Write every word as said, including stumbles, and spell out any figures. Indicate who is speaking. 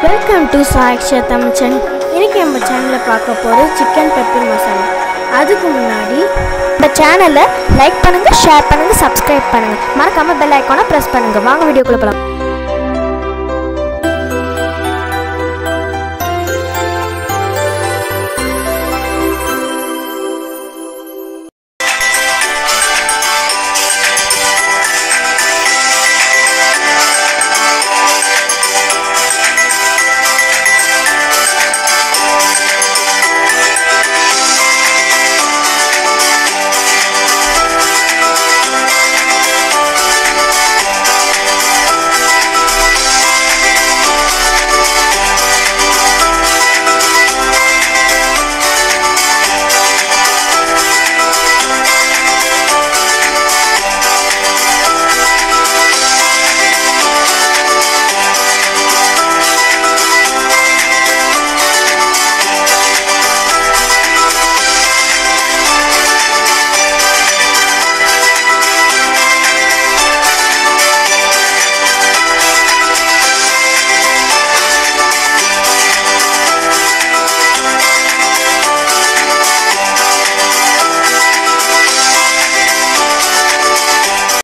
Speaker 1: Welcome to Saksha Tamil channel. இன்றைக்கி நம்ம சேனலில் பார்க்க போகிறது சிக்கன் பெப்பர் மசாலா. அதுக்கு முன்னாடி இந்த சேனலை லைக் பண்ணுங்கள், ஷேர் பண்ணுங்கள், சப்ஸ்கிரைப் பண்ணுங்கள், மறக்காமல் பெல் ஐக்கானை ப்ரெஸ் பண்ணுங்கள். வாங்க வீடியோக்குள்ளே போகலாம்.